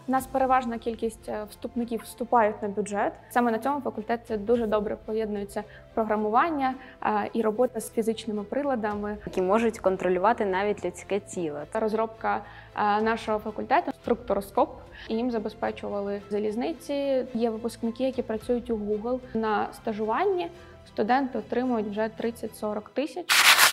У нас переважна кількість вступників вступають на бюджет. Саме на цьому факультеті дуже добре поєднується програмування і робота з фізичними приладами, які можуть контролювати навіть людське тіло. Розробка нашого факультету структуроскоп, і їм забезпечували залізниці. Є випускники, які працюють у Google. На стажуванні студенти отримують вже 30-40 тисяч.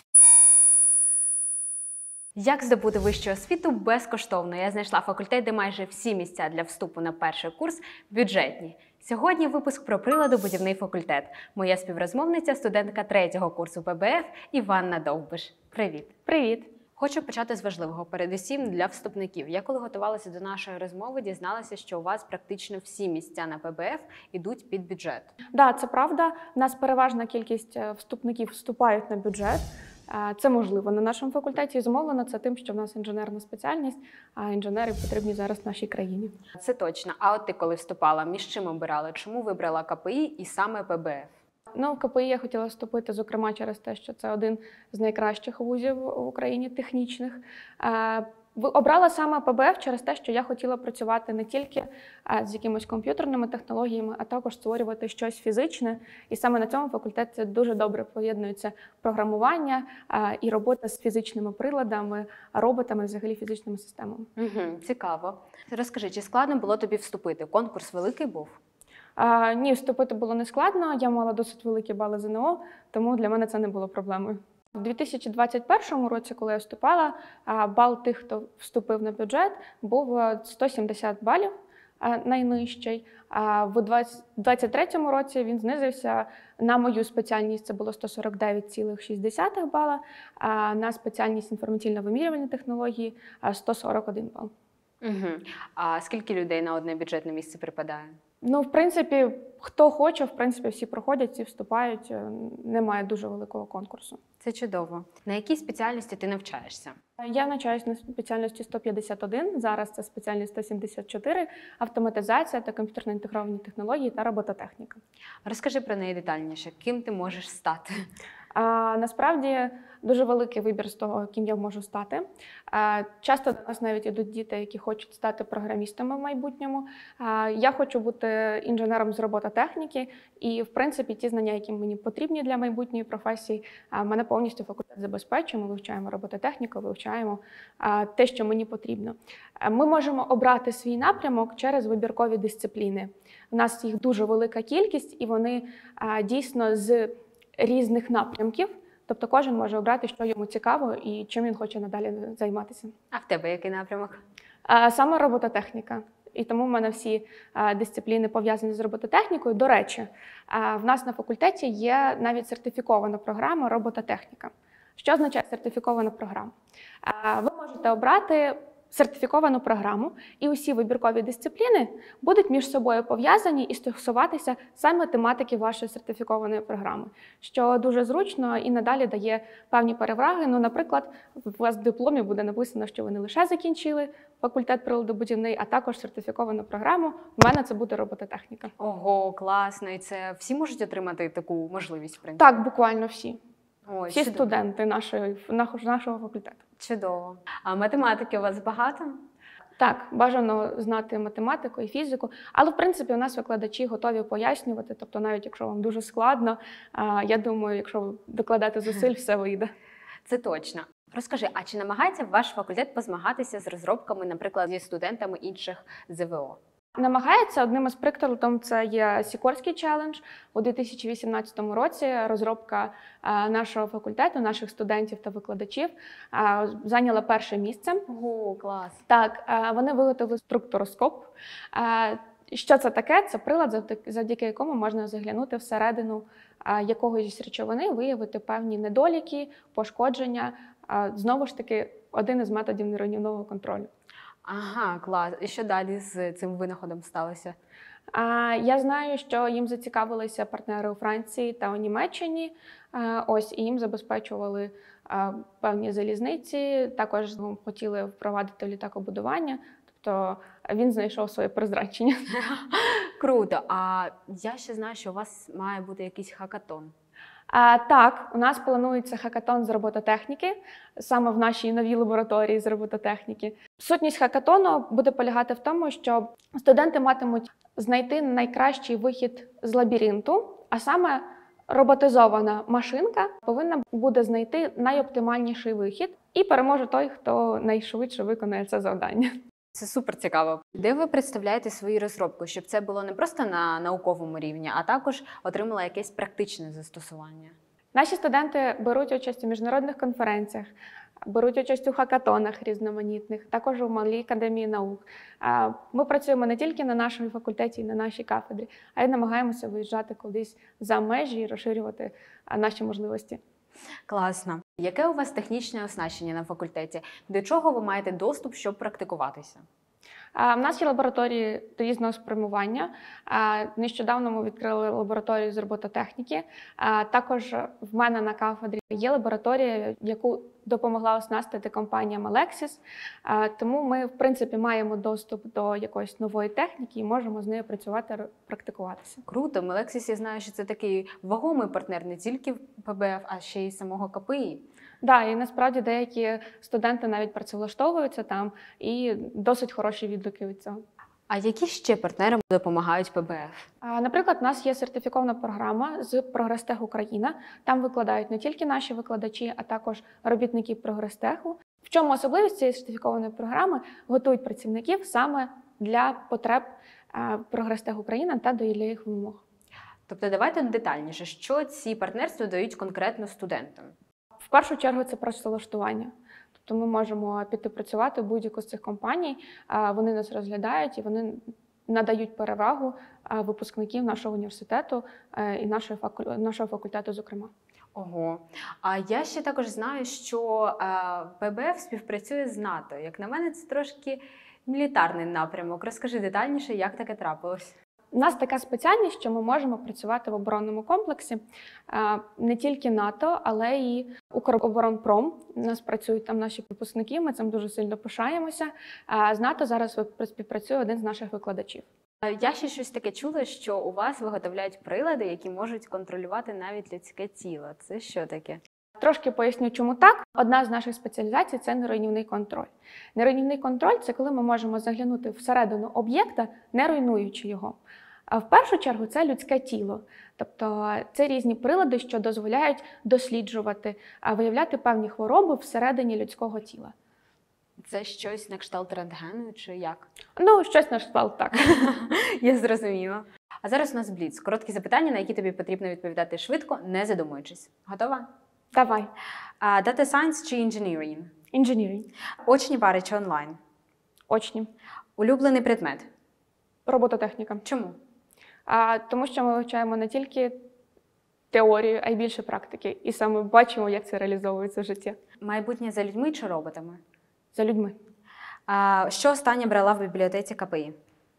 Як здобути вищу освіту безкоштовно? Я знайшла факультет, де майже всі місця для вступу на перший курс бюджетні. Сьогодні випуск про приладобудівний факультет. Моя співрозмовниця – студентка 3-го курсу ПБФ Іванна Довбиш. Привіт! Привіт! Хочу почати з важливого, передусім для вступників. Я коли готувалася до нашої розмови, дізналася, що у вас практично всі місця на ПБФ йдуть під бюджет. Так, це правда. У нас переважна кількість вступників вступають на бюджет. Це можливо на нашому факультеті. І зумовлено це тим, що в нас інженерна спеціальність, а інженери потрібні зараз в нашій країні. Це точно. А от ти коли вступала, між чим обирала? Чому вибрала КПІ і саме ПБФ? В КПІ я хотіла вступити, зокрема, через те, що це один з найкращих вузів в Україні технічних. Обрала саме ПБФ через те, що я хотіла працювати не тільки з якимись комп'ютерними технологіями, а також створювати щось фізичне. І саме на цьому факультеті дуже добре поєднується програмування і робота з фізичними приладами, роботами, взагалі фізичними системами. Цікаво. Розкажи, чи складно було тобі вступити? Конкурс великий був? Ні, вступити було не складно. Я мала досить великі бали ЗНО, тому для мене це не було проблемою. У 2021 році, коли я вступала, бал тих, хто вступив на бюджет, був 170 балів, найнижчий. В 2023 році він знизився на мою спеціальність, це було 149,6 бала, а на спеціальність інформаційно-вимірювальні технології 141 бал. А скільки людей на одне бюджетне місце припадає? В принципі, хто хоче, всі проходять, всі вступають, немає дуже великого конкурсу. Це чудово. На якій спеціальності ти навчаєшся? Я навчаюся на спеціальності 151, зараз це спеціальність 174, автоматизація та комп'ютерно інтегровані технології та робототехніка. Розкажи про неї детальніше. Ким ти можеш стати? Насправді, дуже великий вибір з того, ким я можу стати. Часто до нас навіть ідуть діти, які хочуть стати програмістами в майбутньому. Я хочу бути інженером з робототехніки, і, в принципі, ті знання, які мені потрібні для майбутньої професії, мене повністю факультет забезпечує. Ми вивчаємо робототехніку, вивчаємо те, що мені потрібно. Ми можемо обрати свій напрямок через вибіркові дисципліни. У нас їх дуже велика кількість, і вони дійсно з різних напрямків. Тобто кожен може обрати, що йому цікаво і чим він хоче надалі займатися. А в тебе який напрямок? Саме робототехніка. І тому в мене всі дисципліни пов'язані з робототехнікою. До речі, в нас на факультеті є навіть сертифікована програма робототехніка. Що означає сертифікована програма? Ви можете обрати сертифіковану програму, і усі вибіркові дисципліни будуть між собою пов'язані і стосуватися саме тематики вашої сертифікованої програми, що дуже зручно і надалі дає певні переваги. Наприклад, у вас в дипломі буде написано, що ви не лише закінчили факультет приладобудівний, а також сертифіковану програму. У мене це буде робототехніка. Ого, класно! І це всі можуть отримати таку можливість, в принципі? Так, буквально всі. Ой, всі чудово. Студенти нашого факультету. Чудово. А математики у вас багато? Так, бажано знати математику і фізику, але, в принципі, у нас викладачі готові пояснювати, тобто навіть якщо вам дуже складно, я думаю, якщо ви докладати зусиль, все вийде. Це точно. Розкажи, а чи намагається ваш факультет позмагатися з розробками, наприклад, зі студентами інших ЗВО? Намагається. Одним із прикладів це є Сікорський челендж. У 2018 році розробка нашого факультету, наших студентів та викладачів зайняла перше місце. Ого, клас! Так, вони виготовили структуроскоп. Що це таке? Це прилад, завдяки якому можна заглянути всередину якогось речовини, виявити певні недоліки, пошкодження. Знову ж таки, один із методів нерівнівного контролю. Ага, клас. І що далі з цим винаходом сталося? Я знаю, що їм зацікавилися партнери у Франції та у Німеччині. І їм забезпечували певні залізниці. Також хотіли впровадити літакобудування. Тобто він знайшов своє призначення. Круто. А я ще знаю, що у вас має бути якийсь хакатон. Так, у нас планується хакатон з робототехніки, саме в нашій новій лабораторії з робототехніки. Сутність хакатону буде полягати в тому, що студенти матимуть знайти найкращий вихід з лабіринту, а саме роботизована машинка повинна буде знайти найоптимальніший вихід і переможе той, хто найшвидше виконає це завдання. Це супер цікаво. Де ви представляєте свою розробку, щоб це було не просто на науковому рівні, а також отримало якесь практичне застосування? Наші студенти беруть участь у міжнародних конференціях, беруть участь у хакатонах різноманітних, також у Малій академії наук. Ми працюємо не тільки на нашому факультеті і на нашій кафедрі, а й намагаємося виїжджати кудись за межі і розширювати наші можливості. Класно. Яке у вас технічне оснащення на факультеті? До чого ви маєте доступ, щоб практикуватися? У нас є лабораторії різного спрямування. Нещодавно ми відкрили лабораторію з робототехніки. Також в мене на кафедрі є лабораторія, яку допомогла оснастити компанія Melexis. Тому ми, в принципі, маємо доступ до якоїсь нової техніки і можемо з нею працювати, практикуватися. Круто. Melexis, я знаю, що це такий вагомий партнер не тільки в ПБФ, а ще й самого КПІ. Так, і насправді деякі студенти навіть працевлаштовуються там, і досить хороші відгуки від цього. А які ще партнери допомагають ПБФ? Наприклад, у нас є сертифікована програма з Прогрестех Україна. Там викладають не тільки наші викладачі, а також робітники Прогрестеху. В чому особливість цієї сертифікованої програми? Готують працівників саме для потреб Прогрестех Україна та для їх вимог. Тобто давайте детальніше, що ці партнерства дають конкретно студентам? В першу чергу це працевлаштування. Тобто ми можемо піти працювати в будь-яку з цих компаній, вони нас розглядають і вони надають перевагу випускників нашого університету і нашого факультету, зокрема. Ого. А я ще також знаю, що ПБФ співпрацює з НАТО. Як на мене, це трошки мілітарний напрямок. Розкажи детальніше, як таке трапилось. У нас така спеціальність, що ми можемо працювати в оборонному комплексі не тільки НАТО, але і Укроборонпром. У нас працюють там наші випускники, ми цим дуже сильно пишаємося. З НАТО зараз співпрацює один з наших викладачів. Я ще щось таке чула, що у вас виготовляють прилади, які можуть контролювати навіть людське тіло. Це що таке? Трошки поясню, чому так. Одна з наших спеціалізацій – це нейроруйнівний контроль. Нейроруйнівний контроль – це коли ми можемо заглянути всередину об'єкта, не руйнуючи його. А в першу чергу це людське тіло. Тобто це різні прилади, що дозволяють досліджувати, виявляти певні хвороби всередині людського тіла. Це щось на кшталт рентгену чи як? Ну, щось на кшталт так. Я зрозуміла. А зараз у нас бліц. Короткі запитання, на які тобі потрібно відповідати швидко, не задумуючись. Готова? Давай. Data Science чи Engineering? Engineering. Очні пари чи онлайн? Очні. Улюблений предмет? Робототехніка. Чому? Тому що ми вивчаємо не тільки теорію, а й більше практики. І саме бачимо, як це реалізовується в житті. Майбутнє за людьми чи роботами? За людьми. Що останнє брала в бібліотеці КПІ?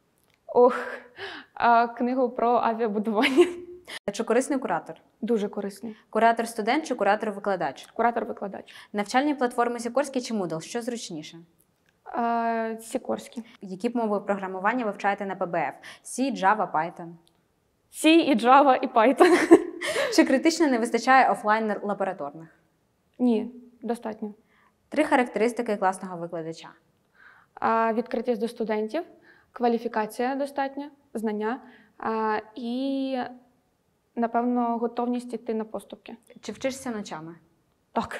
Книгу про авіабудування. Чи корисний куратор? Дуже корисний. Куратор-студент чи куратор-викладач? Куратор-викладач. Навчальні платформи Сікорський чи Moodle? Що зручніше? Сікорський. Які б мови програмування вивчаєте на ПБФ? C, Java, Python? C, і Java, і Python. Чи критично не вистачає офлайн-лабораторних? Ні, достатньо. 3 характеристики класного викладача. Відкритість до студентів, кваліфікація достатня, знання і, напевно, готовність йти на поступки. Чи вчишся ночами? Так.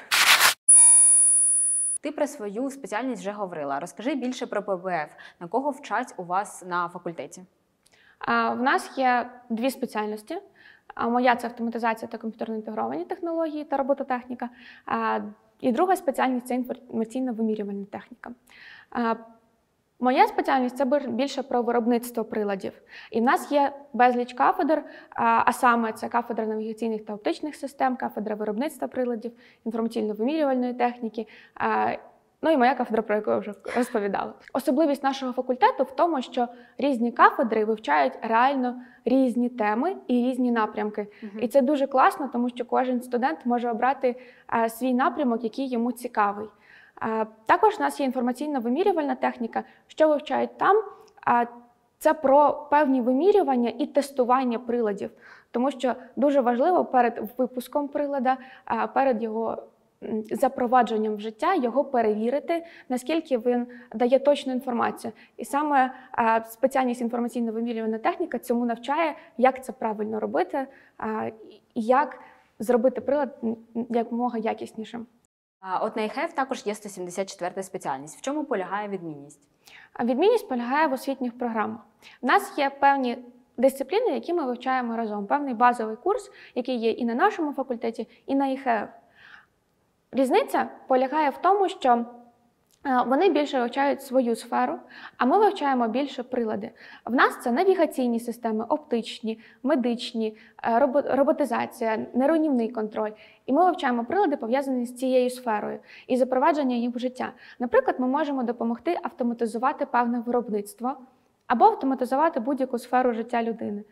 Ти про свою спеціальність вже говорила. Розкажи більше про ПБФ. На кого вчать у вас на факультеті? В нас є 2 спеціальності. Моя – це автоматизація та комп'ютерно інтегровані технології та робототехніка. І друга спеціальність – це інформаційно-вимірювальна техніка. Моя спеціальність – це більше про виробництво приладів. І в нас є безліч кафедр, а саме це кафедра навігаційних та оптичних систем, кафедра виробництва приладів, інформаційно-вимірювальної техніки, ну і моя кафедра, про яку я вже розповідала. Особливість нашого факультету в тому, що різні кафедри вивчають реально різні теми і різні напрямки. І це дуже класно, тому що кожен студент може обрати свій напрямок, який йому цікавий. Також у нас є інформаційно-вимірювальна техніка. Що вивчають там? Це про певні вимірювання і тестування приладів. Тому що дуже важливо перед випуском прилада, перед його запровадженням в життя, його перевірити, наскільки він дає точну інформацію. І саме спеціальність інформаційно-вимірювальна техніка цьому навчає, як це правильно робити, і як зробити прилад якомога якіснішим. От на ІХФ також є 174 спеціальність. В чому полягає відмінність? Відмінність полягає в освітніх програмах. У нас є певні дисципліни, які ми вивчаємо разом. Певний базовий курс, який є і на нашому факультеті, і на ІХФ. Різниця полягає в тому, що вони більше вивчають свою сферу, а ми вивчаємо більше прилади. В нас це навігаційні системи, оптичні, медичні, роботизація, неруйнівний контроль. І ми вивчаємо прилади, пов'язані з цією сферою і запровадження їх в життя. Наприклад, ми можемо допомогти автоматизувати певне виробництво або автоматизувати будь-яку сферу життя людини.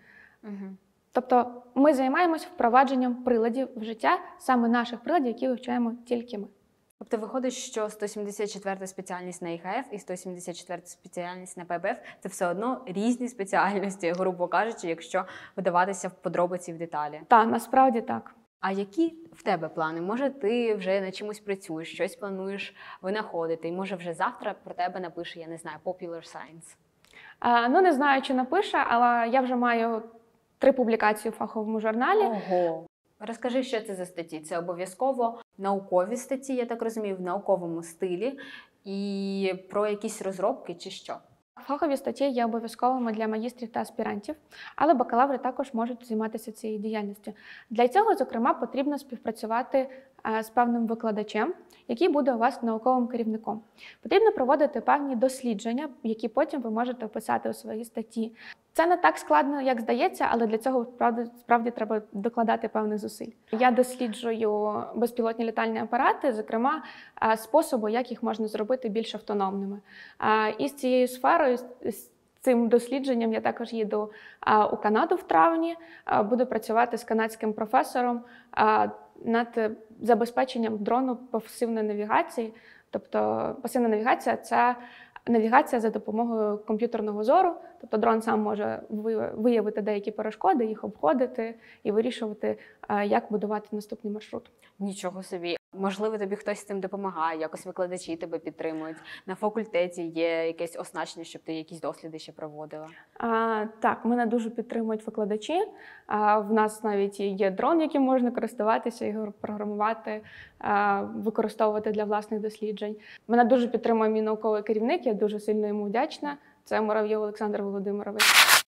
Тобто ми займаємося впровадженням приладів в життя, саме наших приладів, які вивчаємо тільки ми. Тобто виходить, що 174 спеціальність на ІХФ і 174 спеціальність на ПБФ – це все одно різні спеціальності, грубо кажучи, якщо вдаватися в подробиці, в деталі. Так, насправді так. А які в тебе плани? Може, ти вже над чимось працюєш, щось плануєш винаходити, і може вже завтра про тебе напише, я не знаю, Popular Science? Не знаю, чи напише, але я вже маю 3 публікації у фаховому журналі. Ого! Розкажи, що це за статті? Це обов'язково наукові статті, я так розумію, в науковому стилі, і про якісь розробки чи що? Фахові статті є обов'язковими для магістрів та аспірантів, але бакалаври також можуть займатися цією діяльністю. Для цього, зокрема, потрібно співпрацювати з певним викладачем, який буде у вас науковим керівником. Потрібно проводити певні дослідження, які потім ви можете описати у своїй статті. Це не так складно, як здається, але для цього справді треба докладати певних зусиль. Я досліджую безпілотні літальні апарати, зокрема, способи, як їх можна зробити більш автономними. І з цією сферою, з цим дослідженням я також їду у Канаду в травні, буду працювати з канадським професором над забезпеченням дрону пасивної навігації. Тобто пасивна навігація – це навігація за допомогою комп'ютерного зору. Тобто дрон сам може виявити деякі перешкоди, їх обходити і вирішувати, як будувати наступний маршрут. Нічого собі. Можливо, тобі хтось з цим допомагає, якось викладачі тебе підтримують. На факультеті є якесь оснащення, щоб ти якісь досліди ще проводила? Так, мене дуже підтримують викладачі. В нас навіть є дрон, яким можна користуватися, його програмувати, використовувати для власних досліджень. Мене дуже підтримує мій науковий керівник, я дуже сильно йому вдячна. Це Муравйов Олександр Володимирович.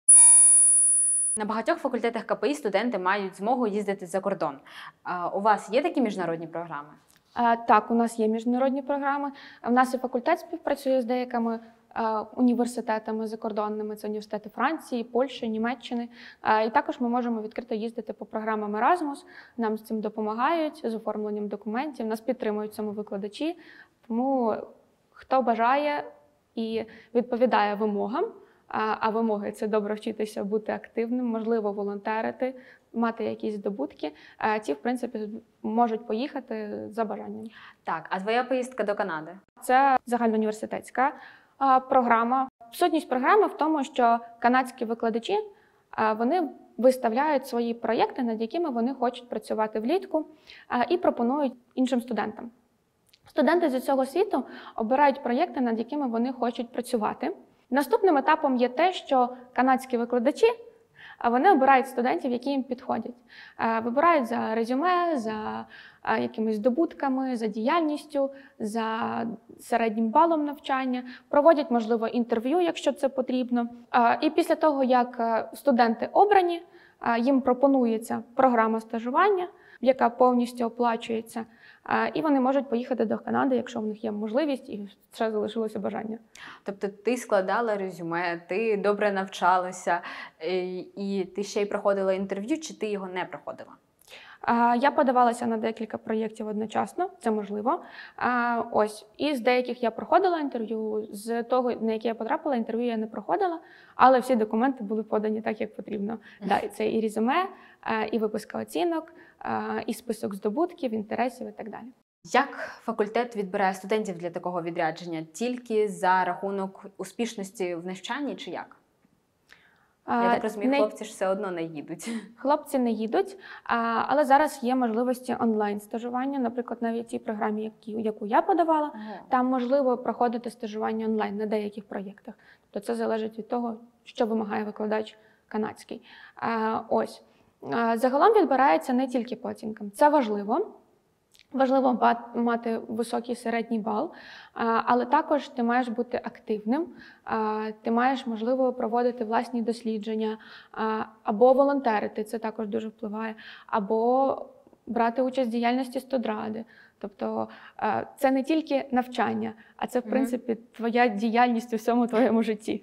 На багатьох факультетах КПІ студенти мають змогу їздити за кордон. У вас є такі міжнародні програми? Так, у нас є міжнародні програми. У нас і факультет співпрацює з деякими університетами закордонними. Це університети Франції, Польщі, Німеччини. І також ми можемо відкрито їздити по програмам Erasmus. Нам з цим допомагають, з оформленням документів. Нас підтримують в цьому викладачі. Тому хто бажає і відповідає вимогам, а вимоги – це добре вчитися бути активним, можливо, волонтерити, мати якісь здобутки, ті, в принципі, можуть поїхати за бажанням. Так, а твоя поїздка до Канади? Це загальноуніверситетська програма. Сутність програми в тому, що канадські викладачі, вони виставляють свої проєкти, над якими вони хочуть працювати влітку, і пропонують іншим студентам. Студенти з усього світу обирають проєкти, над якими вони хочуть працювати. Наступним етапом є те, що канадські викладачі вони обирають студентів, які їм підходять. Вибирають за резюме, за якимись здобутками, за діяльністю, за середнім балом навчання, проводять, можливо, інтерв'ю, якщо це потрібно. І після того, як студенти обрані, їм пропонується програма стажування, яка повністю оплачується, і вони можуть поїхати до Канади, якщо в них є можливість і ще залишилося бажання. Тобто ти складала резюме, ти добре навчалася, і ти ще й проходила інтерв'ю, чи ти його не проходила? Я подавалася на декілька проєктів одночасно, це можливо. І з деяких я проходила інтерв'ю, з того, на яке я потрапила, інтерв'ю я не проходила, але всі документи були подані так, як потрібно. Це і резюме, і виписка оцінок, і список здобутків, інтересів і так далі. Як факультет відбирає студентів для такого відрядження? Тільки за рахунок успішності в навчанні чи як? Я так розумію, Не- хлопці ж все одно не їдуть. Хлопці не їдуть, але зараз є можливості онлайн-стажування. Наприклад, навіть в цій програмі, яку я подавала, там можливо проходити стажування онлайн на деяких проєктах. Тобто це залежить від того, що вимагає викладач канадський. Ось. Загалом відбирається не тільки по оцінкам. Це важливо. Важливо мати високий середній бал, але також ти маєш бути активним, ти маєш, можливо, проводити власні дослідження, або волонтерити, це також дуже впливає, або брати участь в діяльності студради. Тобто це не тільки навчання, а це, в принципі, твоя діяльність у всьому твоєму житті.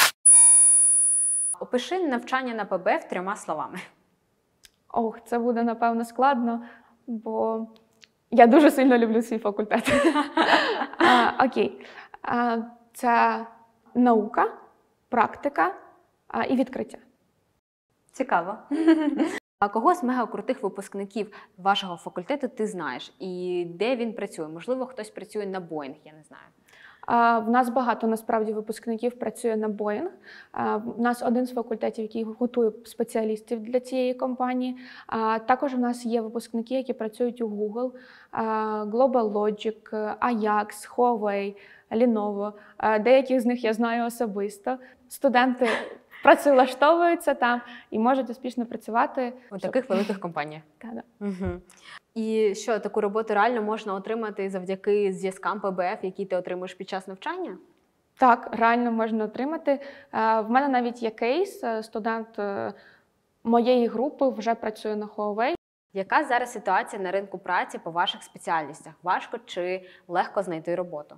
Опиши навчання на ПБ 3 словами. Ох, це буде, напевно, складно, бо я дуже сильно люблю свій факультет. Окей. Це наука, практика і відкриття. Цікаво. А кого з мегакрутих випускників вашого факультету ти знаєш? І де він працює? Можливо, хтось працює на Boeing, я не знаю. В нас багато, насправді, випускників працює на Boeing. В нас один з факультетів, який готує спеціалістів для цієї компанії. Також в нас є випускники, які працюють у Google, Global Logic, Ajax, Huawei, Lenovo. Деяких з них я знаю особисто. Студенти працевлаштовуються там і можуть успішно працювати. У таких великих компаніях. Та-да. Угу. І що, таку роботу реально можна отримати завдяки зв'язкам ПБФ, які ти отримуєш під час навчання? Так, реально можна отримати. В мене навіть є кейс, студент моєї групи вже працює на Huawei. Яка зараз ситуація на ринку праці по ваших спеціальностях? Важко чи легко знайти роботу?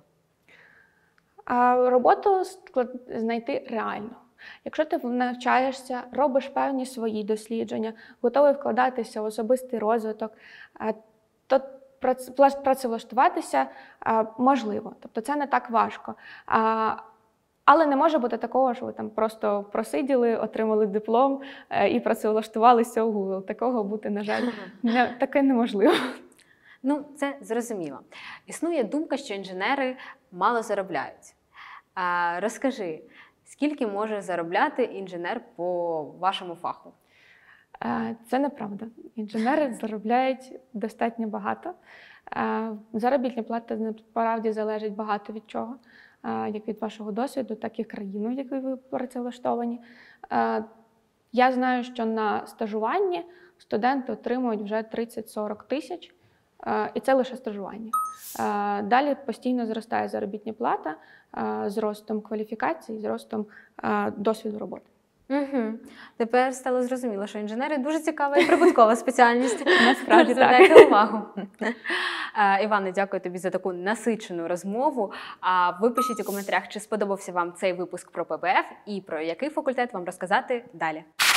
Роботу знайти реально. Якщо ти навчаєшся, робиш певні свої дослідження, готовий вкладатися в особистий розвиток, то працевлаштуватися можливо. Тобто це не так важко. Але не може бути такого, що ви там просто просиділи, отримали диплом і працевлаштувалися у Google. Такого бути, на жаль, таке неможливо. Ну, це зрозуміло. Існує думка, що інженери мало заробляють. Розкажи, скільки може заробляти інженер по вашому фаху? Це неправда. Інженери заробляють достатньо багато. Заробітна плата насправді залежить багато від чого, як від вашого досвіду, так і країни, в якій ви працевлаштовані. Я знаю, що на стажуванні студенти отримують вже 30-40 тисяч, і це лише стажування. Далі постійно зростає заробітна плата з ростом кваліфікації, з ростом досвіду роботи. Угу. Тепер стало зрозуміло, що інженери дуже цікава і прибуткова спеціальність. Насправді так. Звертайте увагу. Іване, дякую тобі за таку насичену розмову. Ви пишіть у коментарях, чи сподобався вам цей випуск про ПБФ і про який факультет вам розказати далі.